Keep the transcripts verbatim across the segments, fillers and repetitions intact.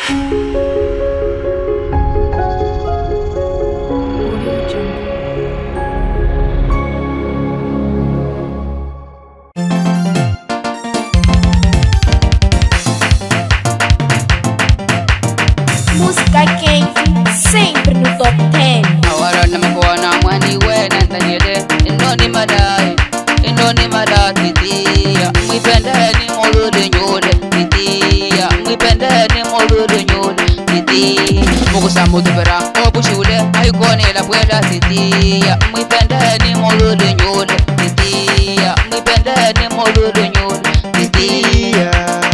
Música quente, sempre no top dez. Agora não me cona mani wena ntanyele indoni madai indoni madai titia mwipendeni molude nyole titia mwipendeni molude nyole titia mukusamu dubera obushule ayikone la bwela titia mwipendeni molude nyole titia mwipendeni molude nyole titia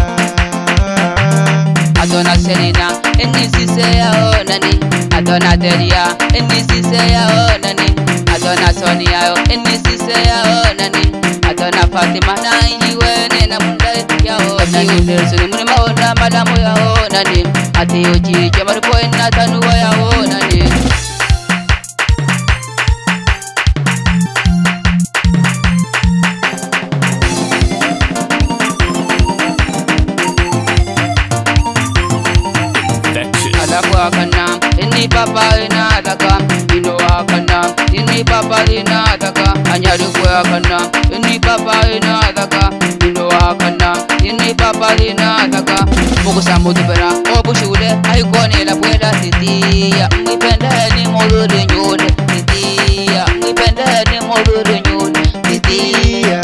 Adona Selena Enisi seya onani Adona Delia Enisi seya onani Adona Sonia Enisi seya onani Adona Fatima na injiwene na mundai ya onani Udersuni muni maona malamu ya onani Ati uchi chamari poen na tanuwa ya onani Wakana, ini papa ina taka, ino wakana, ini papa ina taka, anyari wakana, ini papa ina taka, ino wakana, ini papa ina taka, mukusamu dubera, obushule, ayikone la bwela titia, mwipendeni molude nyule, titia, mwipendeni molude nyule, titia.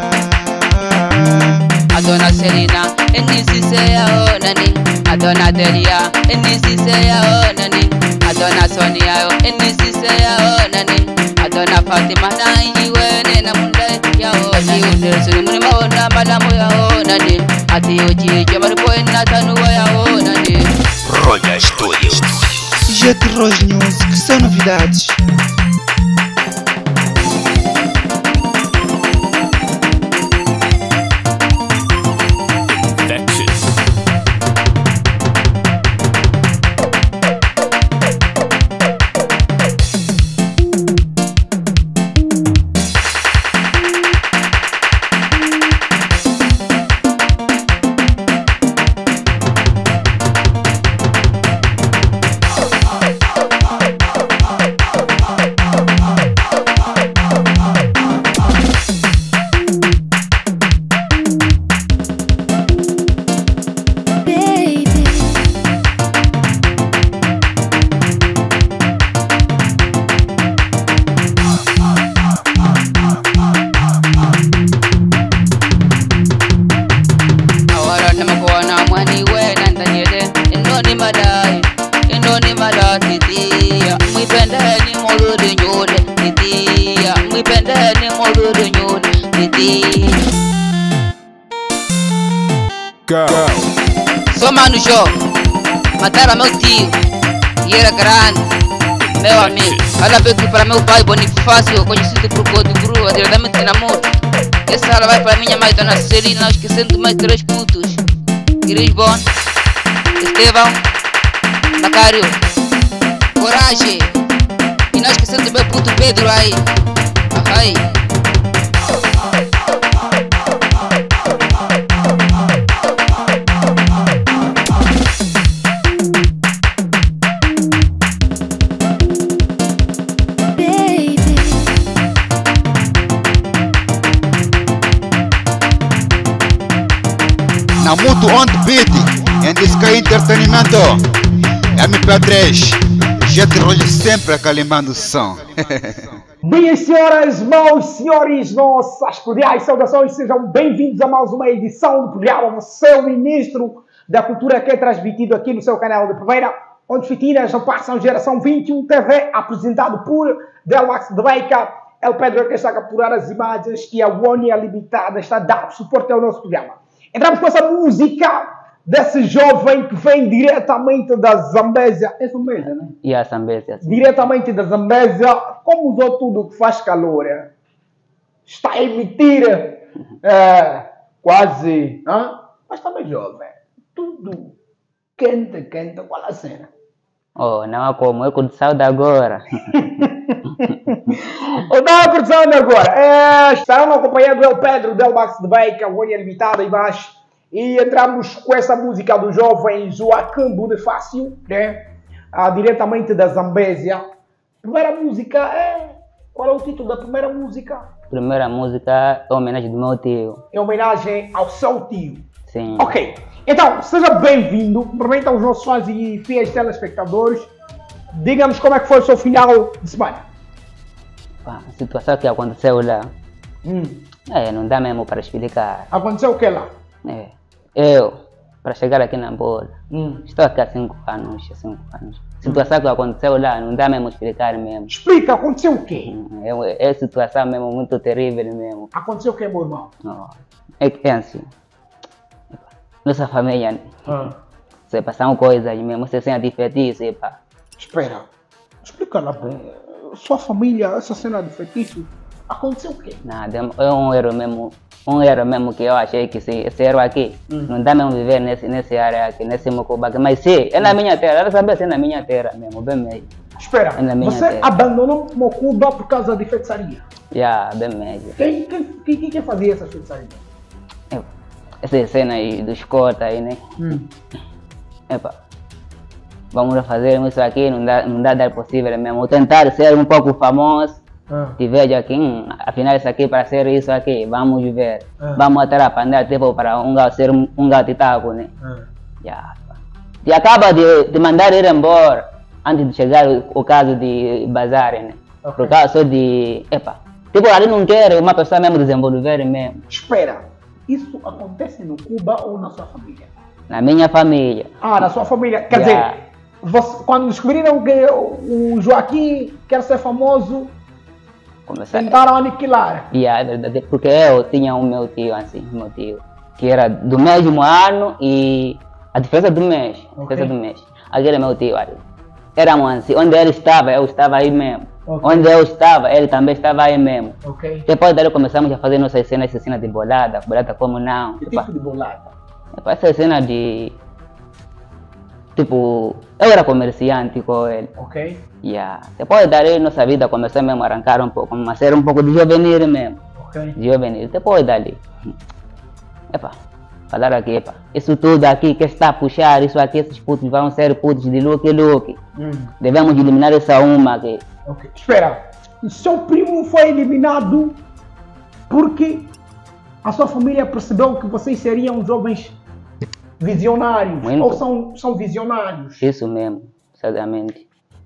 Adona Selena, enisi seya onani Adona Delia, enisi seya onani Adona Sonia, enisi seya onani Adona Fatima na injiwene na mundai ya onani Udersuni muni maona malamu ya onani Ati uchi chamari poen na tanuwa ya onani Roja Studios. Jet Roj News, que são novidades. Indoni mada titia, mwipendeni molude nyule titia, mwipendeni molude nyule titia. Go. Soma no show, matara meu tio, e era grande, meu amigo. Ela para meu pai Bonifácio, conhecido por Godo Grua, diretamente na moto. Essa ela vai para minha mãe, Dona Celina, esquecendo mais três putos. Grisbon, Estevão, Macário, Coragem. E não esquecendo do meu puto Pedro aí. Ai. Na Mutu on the beat, and Sky Entretenimento. M P três, Jet Roj sempre acalimando o som. Minhas senhoras, meus senhores, nossas cordiais saudações, sejam bem-vindos a mais uma edição do programa O Seu Ministro da Cultura, que é transmitido aqui no seu canal de Primeira, onde fitinas não passam geração vinte e um T V, apresentado por Delmax de Beca, El Pedro que está a capturar as imagens e a Warner Limitada está a dar suporte ao nosso programa. Entramos com essa música desse jovem que vem diretamente da Zambésia. É Zambésia, né? E a Zambésia. Diretamente da Zambésia, como usou tudo que faz calor. É? Está a emitir é, quase. Hein? Mas também jovem. Tudo quente, quente. Qual a cena? Oh, não há como. Eu curto de agora. Eu estava curtindo agora. É, estarão acompanhando o El Pedro, Delmax de Beca, o Olha Limitada e baixo. E entramos com essa música do jovem Joaquim Bonifácio, né? Ah, diretamente da Zambésia. Primeira música é... Qual é o título da primeira música? Primeira música é homenagem do meu tio. É homenagem ao seu tio. Sim. Ok. Então, seja bem-vindo. Cumprimento aos nossos fãs e fiéis telespectadores. Diga-nos como é que foi o seu final de semana. Pá, a situação que aconteceu lá, Hum. é, não dá mesmo para explicar. Aconteceu o que lá? É. Eu, para chegar aqui na Angola, Hum. estou aqui há cinco anos, há cinco anos. A situação que aconteceu lá, não dá mesmo explicar mesmo. Explica, aconteceu o quê? É, é situação mesmo muito terrível mesmo. Aconteceu o que, meu irmão? Não. É que é assim, nossa família, Ah. se passam coisas mesmo, se sente feitiço, pá. Espera, explica lá bem. Sua família, essa cena de feitiço, aconteceu o quê? Nada, é um erro mesmo, um erro mesmo que eu achei que esse, esse erro aqui, Hum. não dá mesmo viver nesse, nesse área aqui, nesse Mocoba aqui, mas sim, é na minha terra, ela sabe se é na minha terra mesmo, bem meio, Espera, É na minha você terra. abandonou Mocuba por causa de feitiçaria. já, bem meio. Quem, quem, quem, quem fazia essa feitiçaria? Eu, essa cena aí dos cortes aí, né, Hum. epa, vamos fazer isso aqui, não dá, não dá dar possível mesmo, tentar ser um pouco famoso, Ah. te vejo aqui, hum, afinal isso aqui para ser isso aqui, vamos ver, Ah. vamos atrapalhar tipo para um gato ser um, um gatitaco, né. Ah. Já. E acaba de, de mandar ir embora antes de chegar o, o caso de bazar, né? Ok. Por causa de. Epa, tipo, ali não quer uma pessoa mesmo desenvolver mesmo. Espera, isso acontece no Cuba ou na sua família? Na minha família. Ah, na sua família. Quer Já. dizer, você- quando descobriram que o o Joaquim quer ser famoso, Começar. tentaram aniquilar. E é verdade, porque eu tinha um meu tio, assim, meu tio, que era do mesmo ano e a diferença do mês. A diferença Ok. do mês. Aquele meu tio ali. Éramos assim, onde ele estava, eu estava aí mesmo. Ok. Onde eu estava, ele também estava aí mesmo. Ok? Depois dali começamos a fazer nossas cenas, essas cenas de bolada, bolada como não. Que Tipo, tipo de bolada? essa cena de. Tipo, eu era comerciante com ele. Ok? Yeah. Depois dali nossa vida começou mesmo a arrancar um pouco, a ser um pouco de juvenil mesmo. Ok? De juvenil. Depois dali. Epa, falar aqui, epa. Isso tudo aqui que está a puxar, isso aqui, esses putos vão ser putos de look look. Hum. Devemos eliminar essa uma aqui. Ok. Espera, o seu primo foi eliminado porque a sua família percebeu que vocês seriam jovens visionários. Muito. Ou são, são visionários. Isso mesmo, exatamente.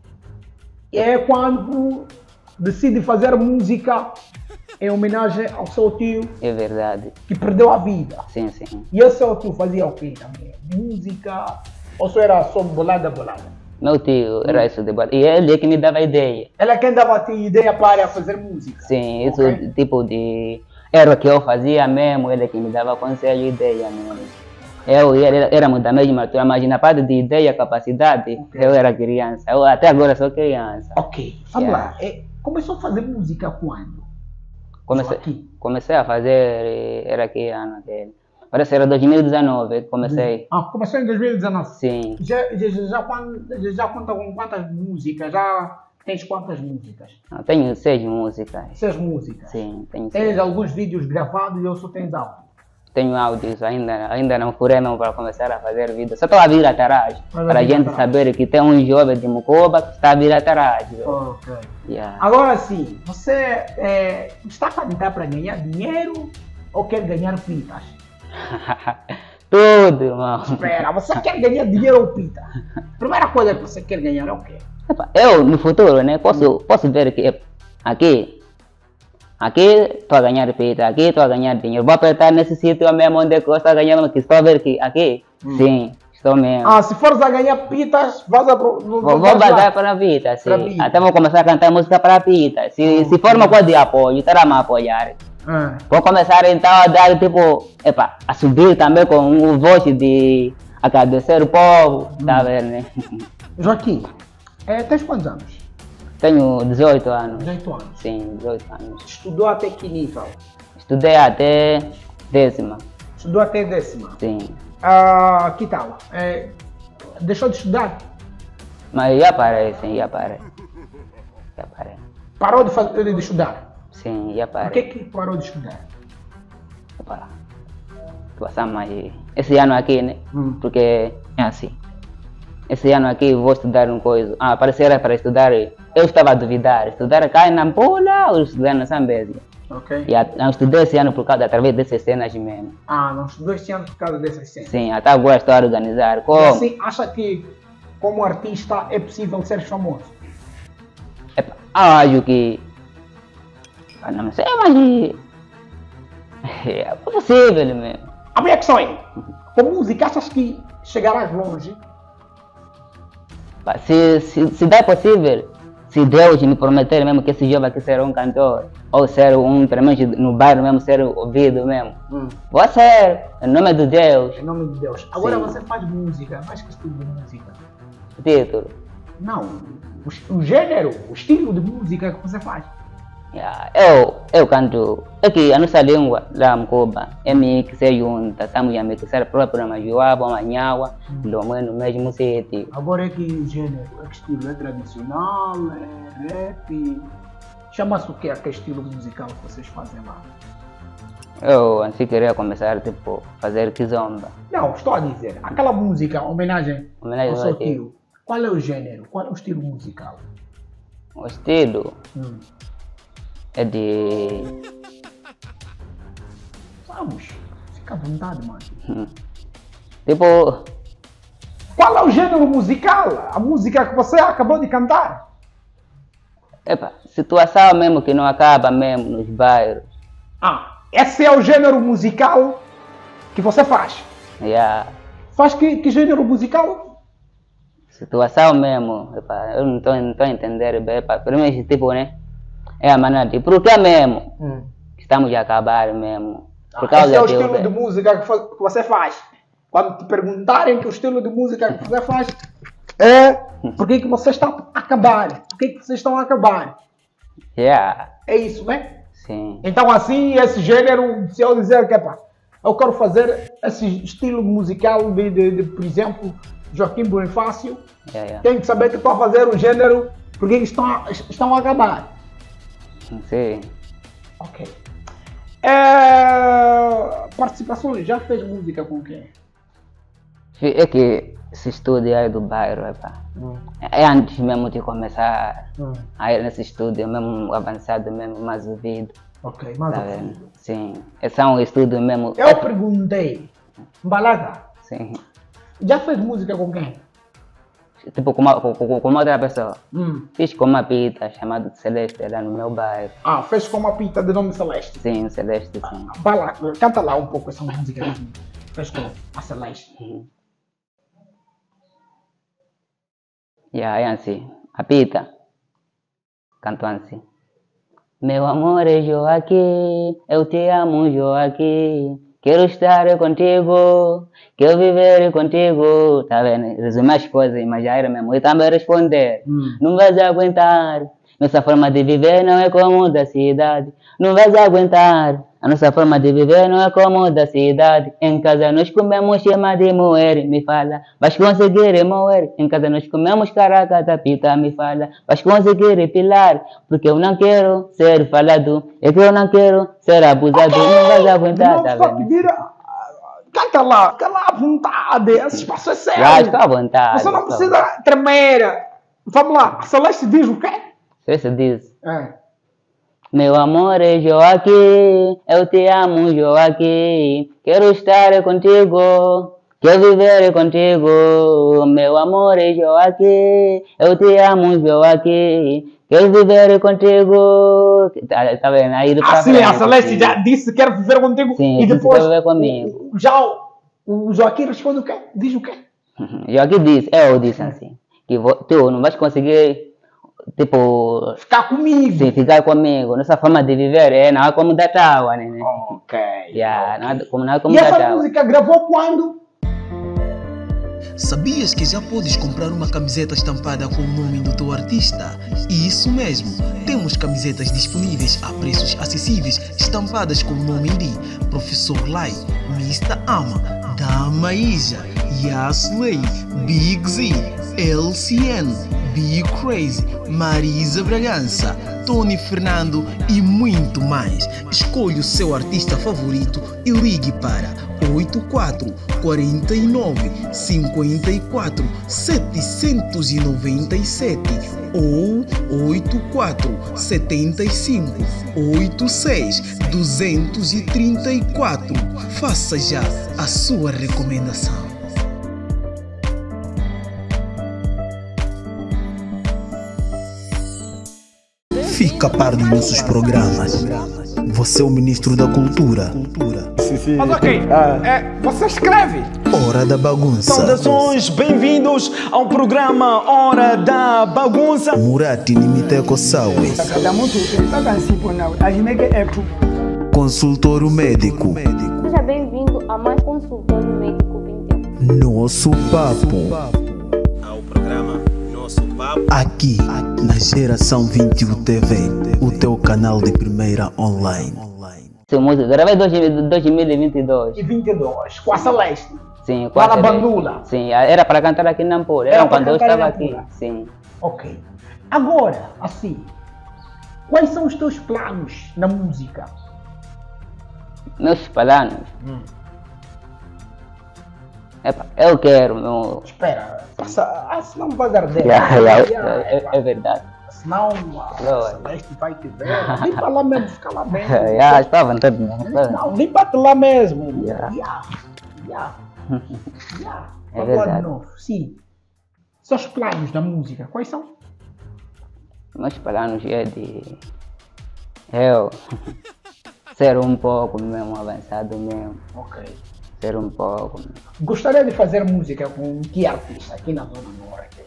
E é quando decide fazer música em homenagem ao seu tio É verdade. que perdeu a vida. Sim, sim. E o seu tio fazia o quê também? Música? Ou só era só bolada, bolada? Meu tio era isso de boa. E ele é que me dava ideia. Ela é quem dava a ideia para fazer música? Sim, isso Ok. tipo de era que eu fazia mesmo, ele que me dava conselho e ideia mesmo. Eu e ele éramos da mesma altura, mas na parte de ideia, capacidade, Ok. eu era criança. Eu até agora sou criança. Ok, vamos Yeah. lá. É, começou a fazer música quando? Comecei, Joaquim. comecei a fazer, eh, era que ano aquele? Parece que era dois mil e dezenove que comecei. Ah, começou em dois mil e dezenove. Sim, Já, já, já, já, quan- já, já conta com quantas músicas? Já tens quantas músicas? eu tenho seis músicas. Seis músicas. Sim, tenho Tens seis. alguns vídeos gravados ou só tens áudio? Tenho áudios, ainda, ainda não furei mesmo para começar a fazer vídeo. Só estou a vir atrás, Vai para a vir gente atrás. saber que tem um jovem de Mucoba que está a vir atrás. Ok. Yeah. Agora sim, você é, está a cantar para ganhar dinheiro ou quer ganhar pitas? Tudo, irmão. Espera, você quer ganhar dinheiro ou pita? Primeira coisa que você quer ganhar é o quê? Epa, eu, no futuro, né, posso, posso ver que epa, aqui, aqui estou a ganhar pita, aqui estou a ganhar dinheiro. Vou apertar nesse sítio mesmo onde eu estou a ganhar, que estou a ver que aqui, sim, estou mesmo. Ah, se fores a ganhar pitas, vaza pro. Vou, vou bazar para a pita, sim. Para a pita. Até vou começar a cantar música para a pita. Se, se for uma coisa de apoio, estará a me apoiar. Ah, Vou começar então a dar, tipo, epa, a subir também com um voz de agradecer o povo, tá vendo, né? Joaquim, é, tens quantos anos? Tenho dezoito anos. dezoito anos. Sim, dezoito anos. Estudou até que nível? Estudei até décima, Estudou até décima. sim. Ah, que tal? É, deixou de estudar? Mas já parei, sim, já parei. Já parei. Parou de, fazer, de estudar? Sim, já Por parei. que que parou de estudar? Epa, situação mais esse ano aqui, né? Hum. Porque é assim. Esse ano aqui vou estudar uma coisa. Ah, parecia para estudar. Eu estava a duvidar. Estudar cá em Nampula ou estudar na Zambésia? Ok. E a, não estudei esse ano por causa, através dessas cenas mesmo. Ah, não estudou este ano por causa dessas cenas. Sim, até agora estou a organizar. E Como? assim, acha que como artista é possível ser famoso? Epa, acho que. Ah, não sei, mas. É possível mesmo. A minha questão é, com música achas que chegarás longe? Se, se, se dá possível, se Deus me prometer mesmo que esse jovem aqui será um cantor, ou ser um, pelo menos no bairro mesmo, ser ouvido mesmo, Hum. vou ser, em nome de Deus, Em nome de Deus. Agora Sim. você faz música, mais que estilo de música? o título. Não, o, o gênero, o estilo de música que você faz. Yeah. Eu, eu canto, é que a nossa língua, lá em Cuba, é meio que se junta, estamos a mixar a própria Majuaba, Manhawa, Lomé no mesmo sítio. Agora é que gênero, é que estilo? É tradicional, é rap? Chama-se o que é que estilo musical que vocês fazem lá? Eu assim queria começar, tipo, fazer kizomba. Não, estou a dizer, aquela música, homenagem Homenagem ao seu ao tio. tio, qual é o gênero, qual é o estilo musical? O estilo Hum. é de. Vamos, fica à vontade, mano. hum, Tipo, Qual é o gênero musical? A música que você acabou de cantar? epa, situação mesmo que não acaba mesmo nos bairros. Ah, esse é o gênero musical que você faz. Yeah. Faz que, que gênero musical? Situação mesmo, epa, eu não estou a entender bem, epa, pelo menos tipo, né? É a maneira de, por que mesmo? Que estamos a acabar mesmo. Por Ah, causa esse é o que eu- estilo de música que, fa- que você faz. Quando te perguntarem que o estilo de música que você faz é por que que vocês estão a acabar? Por que que vocês estão a acabar? Yeah, É isso, né? sim. Então assim, esse gênero, se eu dizer que pá, eu quero fazer esse estilo musical de, de, de, por exemplo, Joaquim Bonifácio, Yeah, yeah. tenho que saber que estou a fazer o gênero porque estão a, estão a acabar. Sim. Ok. É... Participações, já fez música com quem? É que esse estúdio aí do bairro, epa, é antes mesmo de começar Hum. a ir nesse estúdio mesmo avançado mesmo, mais ouvido. Ok, mas Tá ok. vendo? Sim. Esse é um estúdio mesmo. Eu perguntei, Mbalaga, Sim. já fez música com quem? Tipo, com uma, com, com, com uma outra pessoa. Hum. Fiz com uma pita chamada Celeste lá no meu bairro. Ah, fez com uma pita de nome Celeste. Sim, Celeste, sim. Vai lá, canta lá um pouco essa música. Fez com a Celeste. E aí, assim, a pita cantou assim. Meu amor é Joaquim, eu te amo, Joaquim. Quero estar contigo, quero viver contigo. Tá vendo? Resumir as coisas, mas já era mesmo. E também responder. Hum. Não vais aguentar. Nossa forma de viver não é como da cidade. Não vais aguentar. A nossa forma de viver não é como da cidade. Em casa nós comemos chama de moer, me fala. Vais conseguir moer. Em casa nós comemos caraca da pita, me fala. Vais conseguir pilar. Porque eu não quero ser falado. É que eu não quero ser abusado. Não vais aguentar, Não tá estou a vendo? pedir, ah, canta lá, canta lá à vontade. Esse espaço é sério. Já estou à vontade. Você não estou à precisa tremer. Vamos lá, a Celeste diz o quê? Você diz. É. Meu amor é Joaquim, eu te amo, Joaquim. Quero estar contigo, quero viver contigo. Meu amor é Joaquim, eu te amo, Joaquim. Quero viver contigo. Tá, tá vendo? Aí Ah, sim, a Celeste já disse que quer viver contigo. Sim, e disse depois que quer viver comigo. o- já o, o Joaquim responde o quê? Diz o quê? Joaquim disse, eu disse assim, que vo- tu não vais conseguir, tipo, Ficar comigo. sim, ficar comigo. Nossa forma de viver é não é como da Tawa, né? Ok. Yeah, não é como, não é como E da essa Tawa. música gravou quando? Sabias que já podes comprar uma camiseta estampada com o nome do teu artista? Isso mesmo, temos camisetas disponíveis a preços acessíveis, estampadas com o nome de Professor Lai, mister Ama, Dama Ija, Yasley, Big Z, L C N, Be Crazy, Marisa Bragança, Tony Fernando e muito mais. Escolha o seu artista favorito e ligue para oito quatro quatro nove cinco quatro sete nove sete ou oito quatro sete cinco oito seis dois três quatro. Faça já a sua recomendação. Fica a par dos nossos programas. Você é o Ministro da Cultura. Mas ok, é, você escreve. Hora da Bagunça. Saudações, bem-vindos ao programa Hora da Bagunça. Murati Nimiteko Sawe. Consultório Médico. Seja bem-vindo a mais Consultório Médico vinte e um. Nosso Papo. Ao programa Nosso Papo. Aqui, na Geração vinte e um T V, o teu canal de primeira online. Essa música, gravei em dois mil e vinte e dois. E vinte e dois, com a Celeste. Sim, Lá na quase- Bandula. Sim, era para cantar aqui em Nampula. Era Era para quando eu cantar em estava aqui. Nampula. Sim. Ok. Agora, assim, quais são os teus planos na música? Meus planos. Epa, eu quero, meu. Espera, passa, ah, senão vai arder. Yeah, yeah, Yeah, é, é verdade. Senão a Não, Celeste vai te ver. Nem para lá mesmo, fica lá mesmo. Já, está à vontade mesmo. Não, nem para lá mesmo. Yeah. Yeah. Yeah. Yeah. É Vamos lá de verdade. novo. Sim. Seus planos na música, quais são? Meus planos é de eu ser um pouco mesmo avançado mesmo. Ok. Ser um pouco. Gostaria de fazer música com que artista aqui na Zona Norte?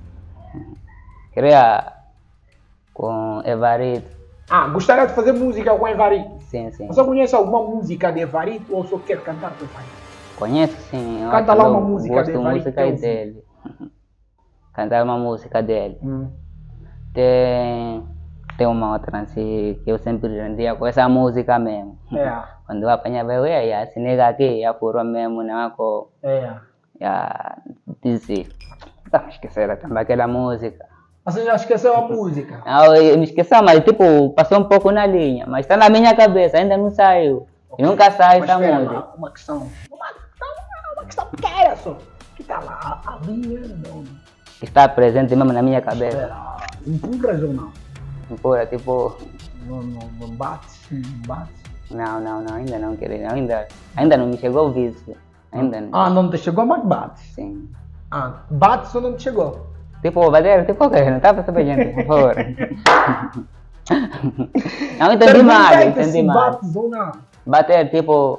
Queria com Evarito. Ah, gostaria de fazer música com Evarito. Sim, sim. Você conhece alguma música de Evarito ou só quer cantar com Evarito? Conheço sim. eu Canta acho lá que uma eu música gosto dele, da vai, música que eu dele. Cantar uma música dele. Hum. Tem, tem uma outra assim, que eu sempre rendia com essa música mesmo. É, Quando eu apanhava eu ia, se nega aqui, ia por mesmo, não é com. é. Já disse. Não, esqueceram também aquela música. Você já esqueceu a música? Não, eu me esqueci, mas tipo, passou um pouco na linha, mas está na minha cabeça, ainda não saiu. E nunca sai Mas essa espera música. lá, uma questão. Uma, uma, uma questão pequena só. Que tá lá, a linha não. Está presente mesmo na minha cabeça. Espera, empurras ou não? Pura, tipo, Não, não, não bate, não bate. não, não, não, ainda não queria, ainda, ainda não me chegou o vício. Ainda não. Ah, não te chegou, mas bate. Sim. Ah, bate só não te chegou. Tipo, bater, tipo, ok, não estava sabendo, gente, por favor. Não entendi mal, Pergunta-te entendi se mal. bates ou não. Bater, tipo,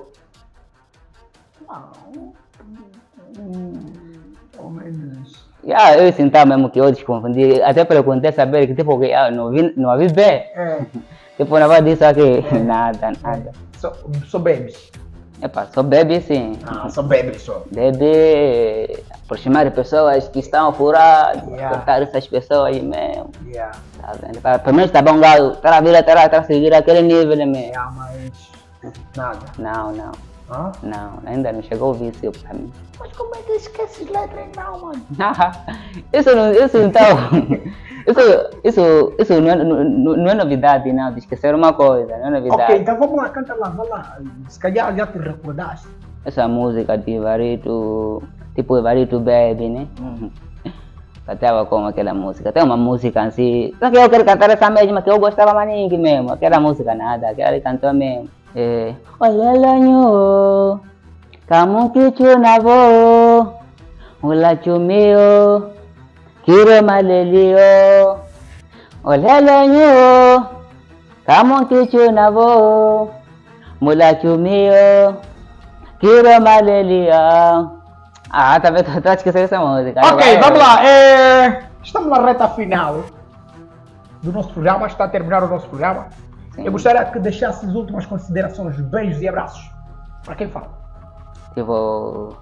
Ao menos. yeah, eu senti mesmo que eu desconfundi, até perguntei saber que tipo, que, ah, não vi, não vi bem. É, Tipo, não vai dizer aqui, nada, nada. só, só bebes. Epa, só bebe sim. Ah, só bebes só. Bebe, aproximar pessoas que estão furadas, Yeah. cortar essas pessoas aí mesmo. Yeah, Tá vendo? Para, pelo menos tá bom, galo. Tá a vida, tá, tá a seguir aquele nível mesmo. yeah, mas nada. Não, não, Hã? não, ainda não chegou o vício para mim. Mas como é que esqueces letras não, mano? isso não, isso então, isso, isso, isso não, é, não, não é novidade não, de esquecer uma coisa, não é novidade. Ok, então vamos lá, canta lá, vai lá. Se calhar já te recordaste. Essa música de Evarito, tipo Evarito Baby, né? Cantava como aquela música, tem uma música assim, só que eu quero cantar essa mesma que eu gostava maninho mesmo, aquela música nada, aquela ele cantou mesmo. É, olha lanho, kamu kichu navo, ula chumio, kiro malelio, olha lanyo, kamu kichu navo, mula chumio, kiro malelio. Ah, tá vendo? Tá esquecendo essa música. Ok, vamos lá. É, estamos na reta final do nosso programa. Está a terminar o nosso programa. Sim. Eu gostaria que deixasse as últimas considerações, beijos e abraços. Para quem fala? Tipo.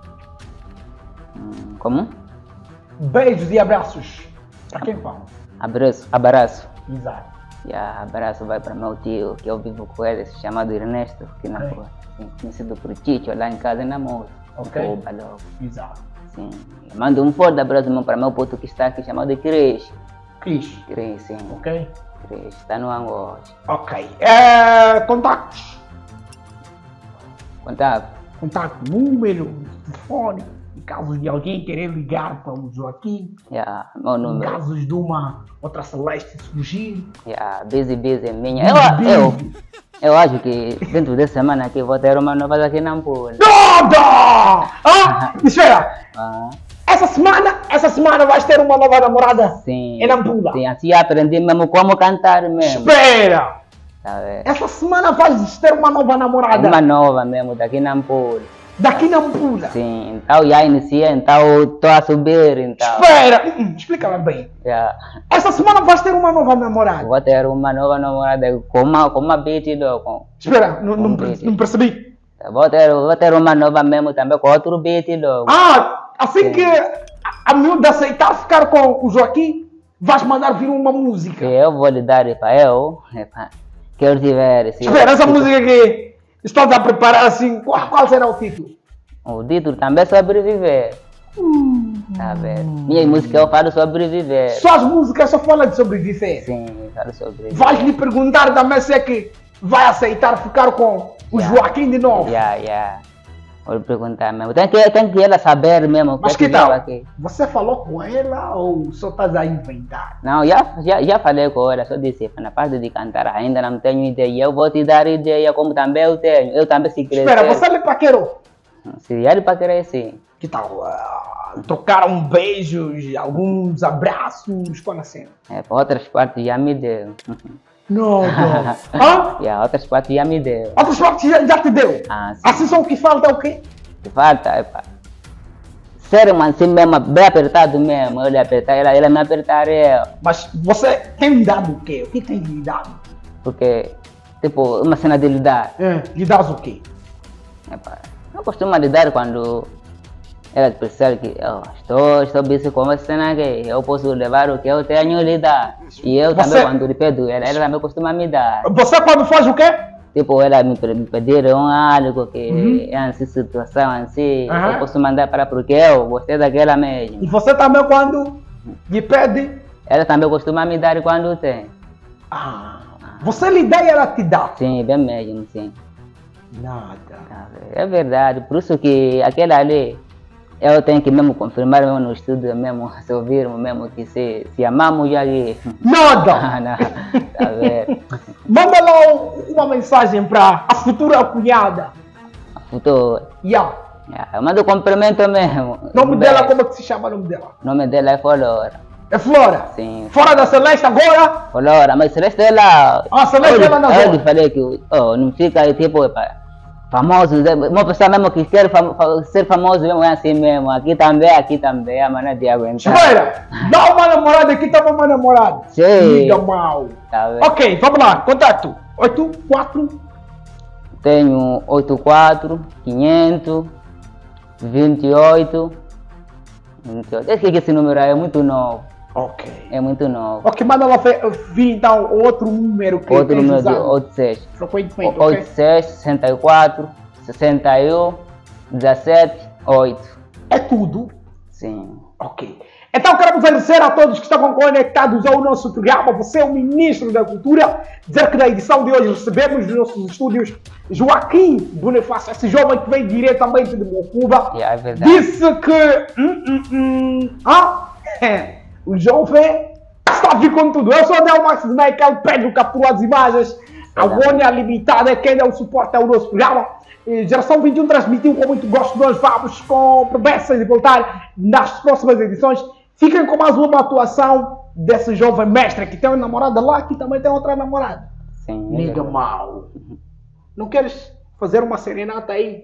Hum, como? Beijos e abraços. Para quem fala? Abraço, abraço. Exato. E a abraço vai para meu tio, que eu vivo com ele, chamado Ernesto, que na Ok. rua. Sim, conhecido por Chicho, lá em casa em namoro. Ok. Oba, logo. Exato. Sim. Eu mando um forte abraço para meu puto que está aqui, chamado Cris. Cris. Cris, sim. Ok? Está no Angola. Ok. É, contactos. Contato. Contato, número, telefone. Em caso de alguém querer ligar para o Joaquim. Yeah, meu Em número. casos de uma outra Celeste fugir. Yeah, busy, busy, minha. Busy, Eu, eu, busy. eu acho que dentro dessa semana aqui vou ter uma nova aqui na Ampula. Nada! Ah, espera! Ah, Essa semana, essa semana vais ter uma nova namorada? sim. É na Ampula? Sim, assim aprendi mesmo como cantar mesmo. Espera! Tá vendo? Essa semana vais ter uma nova namorada? Uma nova mesmo, daqui na Ampula. Daqui na Ampula? Sim, então já iniciei, então estou a subir, então. Espera! Hum, Explica-me bem. Já. Essa semana vais ter uma nova namorada? Vou ter uma nova namorada com uma, com uma beat do, com, Espera, não, não, Com per- beat. não percebi. vou, ter, vou ter uma nova mesmo também com outro beat do. Ah, assim que a, a miúda aceitar ficar com o Joaquim, vais mandar vir uma música. Que eu vou lhe dar para eu, epa, que eu tiver. Se Espera, essa se- música que estás a preparar assim, qual, qual será o título? O título também é sobreviver. Tá vendo? Minha música eu falo sobreviver. Suas músicas só falam de sobreviver. Sim, falo sobreviver. Vais lhe perguntar também se é que vai aceitar ficar com o Yeah. Joaquim de novo. Yeah, yeah. Vou lhe perguntar mesmo. Tem que, tem que ela saber mesmo. o Mas que que que eu tal? aqui. Você falou com ela ou só estás a inventar? Não, já, já, já falei com ela, só disse, na parte de cantar ainda não tenho ideia. Eu vou te dar ideia como também eu tenho. Eu também se crescer. Espera, você lhe paquerou? Se ele para querer sim. Que tal? ah, trocaram beijos, alguns abraços, quando assim? É, para outras partes já me deu. Não, não. Hã? E a outras partes já me deu. Outras partes já, já te deu? Ah, sim. Assim só o que falta é o quê? Que falta, epa. Ser um assim mesmo, bem apertado mesmo. Eu lhe apertar, ela, ela me apertar eu. Mas você tem lhe dado o quê? O que tem lhe dado? Porque, tipo, uma cena de lidar. É, lhe dás o quê? Epa, eu costumo lidar quando ela percebe que oh, estou, estou busy com essa cena aqui. Eu posso levar o que eu tenho lhe dar. E eu Você- também, quando lhe pedo, ela, ela também costuma me dar. Você quando faz o quê? Tipo, ela me, me pedir um algo que Uhum. é assim, situação assim, Aham. eu posso mandar para porque eu gostei daquela E mesmo. você também quando lhe pede? Ela também costuma me dar quando tem. Ah, você lhe dá e ela te dá? Sim, bem mesmo, sim. Nada. É verdade, por isso que aquela ali, eu tenho que mesmo confirmar mesmo no estudo mesmo, se ouvirmos mesmo que se, se amamos já ali. Nada! Ah, não, tá vendo? Manda lá um- uma mensagem para a futura cunhada. Futuro. Yeah. Yeah, eu mando cumprimento mesmo. Nome Bem, dela, como é que se chama o nome dela? O nome dela é Flora. É Flora. Sim. Fora da Celeste agora? Flora, mas Celeste ela. Ah, Celeste eu, ela não Eu gosta. lhe falei que oh, não fica aí tipo epa, famoso, né? Uma pessoa mesmo que quer fam fa- ser famoso mesmo é assim mesmo. Aqui também, aqui também, a maneira de aguentar. Espera, dá uma namorada aqui, tava uma namorada. Sim. Liga mal. Tá vendo? Ok, vamos lá, contato. oito quatro Tenho oitenta e quatro, quinhentos, vinte e oito, vinte e oito. Esse, esse número aí é muito novo. Ok. É muito novo. Ok, manda lá fe- vir então outro número que Outro tens número de usado oitenta e seis. frequentemente, ok? oitenta e seis, sessenta e quatro, sessenta e um, dezessete, oito. É tudo? Sim. Ok. Então queremos agradecer a todos que estavam conectados ao nosso programa. Você é o Ministro da Cultura. Dizer que na edição de hoje recebemos nos nossos estúdios Joaquim Bonifácio, esse jovem que vem diretamente de Mocuba. É verdade. Disse que hum, hum, hum, ah, o jovem está a vir com tudo. Eu sou o Delmax de Michael Pedro, capturou as imagens. A Gônia Limitada é quem dá o suporte ao nosso programa. E Geração vinte e um transmitiu com muito gosto. Nós vamos com promessas de voltar nas próximas edições. Fiquem com mais uma atuação desse jovem mestre que tem uma namorada lá, que também tem outra namorada. Sim. é Liga verdade. mal. Não queres fazer uma serenata aí?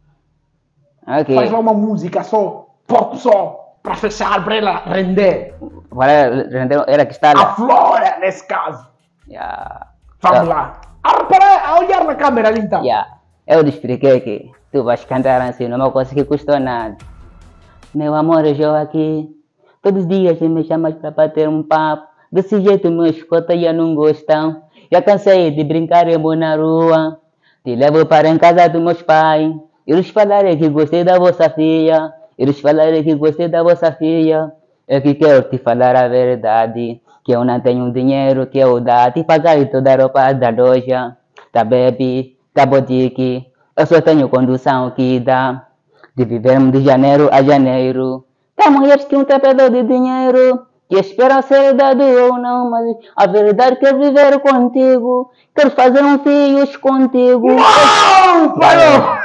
Ok. Faz lá uma música só, pouco só, para fechar, para ela render. Agora, ela que está A lá. Flora, nesse caso. Yeah. Vamos Ah. lá. Ah, para a olhar na câmera ali então. Yeah. Eu lhe expliquei que tu vais cantar assim, não é uma coisa que custou nada. Meu amor, eu jogo aqui. Todos os dias me chamas para bater um papo. Desse jeito meus cotas já não gostam. Já cansei de brincar eu vou na rua. Te levo para em casa dos meus pais. Eles falarem que gostei da vossa filha. Eles falarem que gostei da vossa filha. Eu que quero te falar a verdade. que eu não tenho dinheiro que eu dá, te pagar e toda a roupa da loja, da bebê, da boutique. Eu só tenho condução que dá de vivermos de janeiro a janeiro. Tem mulheres que um tapedor de dinheiro, que esperam ser dado ou não, mas a verdade quer viver contigo, quero fazer um filhos contigo. Uau! Parou!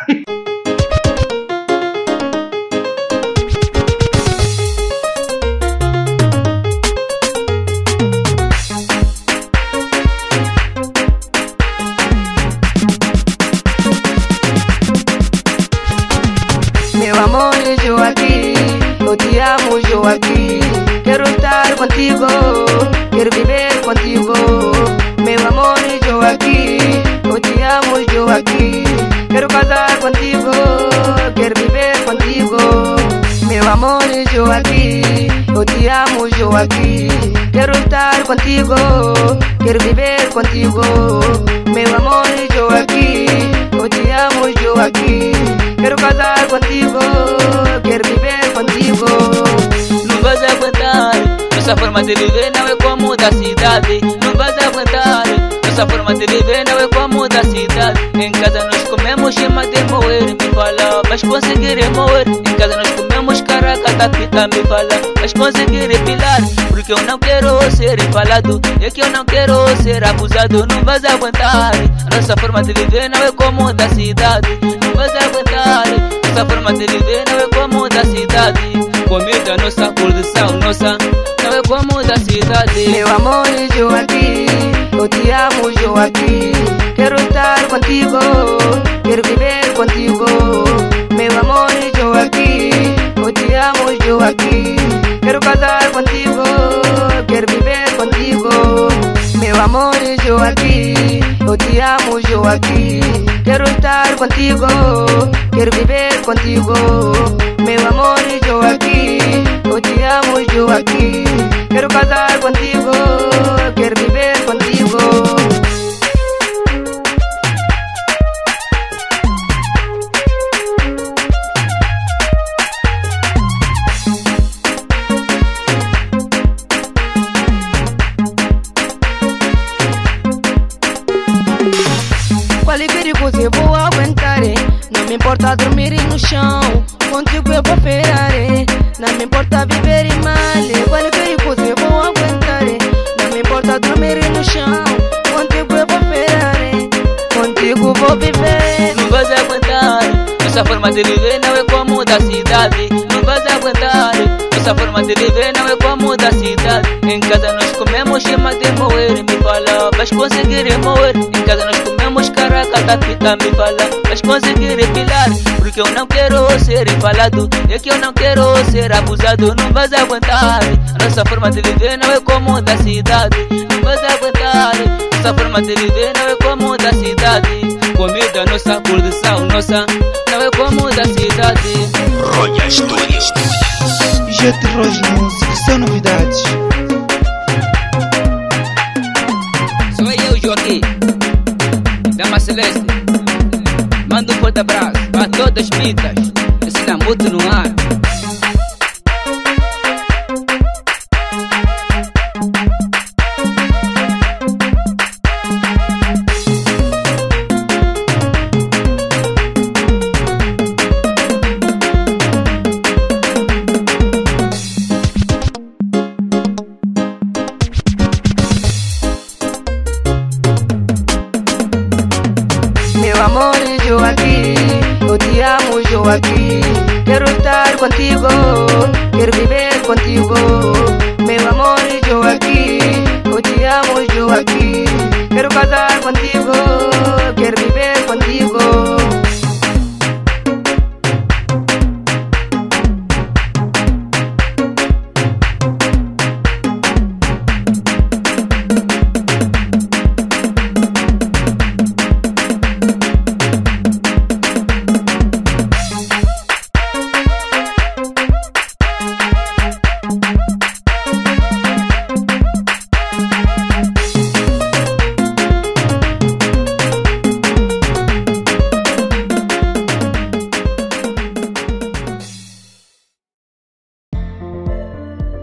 Meu amor, Joaquim, eu te amo, Joaquim. Quero estar contigo, quero viver contigo. Meu amor, Joaquim, eu te amo, Joaquim. Quero casar contigo, quero viver contigo. Meu amor, Joaquim, eu te amo, Joaquim. Quero estar contigo, quero viver contigo. Meu amor, Joaquim, eu te amo, Joaquim. Quero casar contigo, quero viver contigo. Não vais aguentar, nossa forma de viver não é como da cidade. Não vais aguentar, nossa forma de viver não é como da cidade. Em casa nós comemos chama de moer. Me fala, vais conseguir moer. Em casa nós comemos caraca, tapita. Me fala, vais conseguir pilar. Porque eu não quero ser empalado, é que eu não quero ser abusado. Não vais aguentar, nossa forma de viver não é como da cidade. Não vais aguentar, nossa forma de viver não é como da cidade. Comida nossa, produção nossa, não é como da cidade. Meu amor, Joaquim, eu te amo, Joaquim. Quero estar contigo, quero viver contigo. Meu amor, Joaquim, eu te amo, Joaquim. Quero casar contigo, quero viver contigo. Meu amor, Joaquim, eu te amo, Joaquim. Quero estar contigo, quero viver contigo. Meu amor, Joaquim, eu te amo, Joaquim. Quero casar contigo, quero viver contigo. Qual é perigoso eu vou aguentar, eh? Não me importa dormir no chão, contigo eu vou ferar, eh? Não me importa viver em mal, eh? Qual é perigoso eu vou aguentar, eh? Não me importa dormir no chão, contigo eu vou ferar, eh? Contigo vou viver. Não vais aguentar, nossa forma de viver não é como da cidade. Não vais aguentar, nossa forma de viver não é como da cidade. Em casa nós comemos chama de moer. Me fala, vais conseguir moer. Em casa nós comemos caraca, tapita. Me fala, vais conseguir pilar. Porque eu não quero ser empalado, é que eu não quero ser abusado. Não vais aguentar, nossa forma de viver não é como da cidade. Não vais aguentar, nossa forma de viver não é como da cidade. Comida nossa, produção nossa, não é como da cidade. Roya Studios. Jet Rose Music, são novidades. Sou eu, Joaquim, Dama Celeste. Manda um forte abraço para todas as mitas. Esse Namuto no ar. Meu amor, Joaquim, eu te amo, Joaquim. Quero estar contigo, quero viver contigo. Meu amor, Joaquim, eu te amo, Joaquim. Quero casar contigo, quero viver contigo.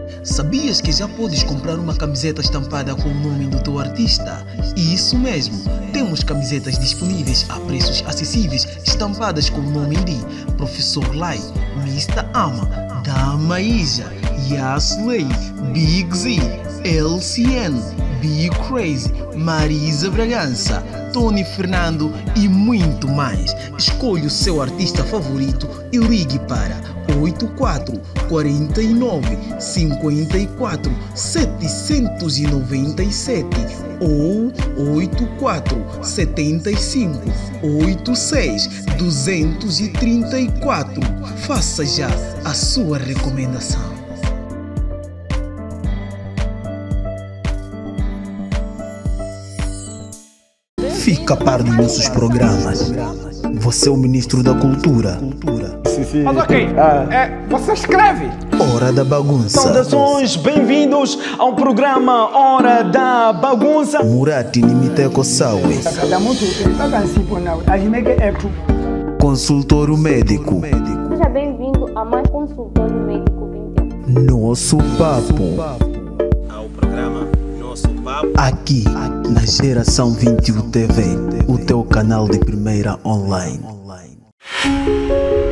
Sabias que já podes comprar uma camiseta estampada com o nome do teu artista? Isso mesmo, temos camisetas disponíveis a preços acessíveis, estampadas com o nome de Professor Lai, mister Ama, Dama Ija, Yasley, Big Z, L C N, Be Crazy, Marisa Bragança, Tony Fernando e muito mais. Escolha o seu artista favorito e ligue para oito quatro quatro nove cinco quatro sete nove sete ou oito quatro sete cinco oito seis dois três quatro. Faça já a sua recomendação. Fica a par dos nossos programas. Você é o Ministro da Cultura. Mas ok, é, você escreve. Hora da Bagunça. Saudações, bem-vindos ao programa Hora da Bagunça. Murati Nimiteko Sawe. Consultório Médico. Seja bem-vindo a mais Consultório Médico vinte e um. Nosso Papo. Ao programa Nosso Papo. Aqui, na Geração vinte e um T V, o teu canal de primeira online.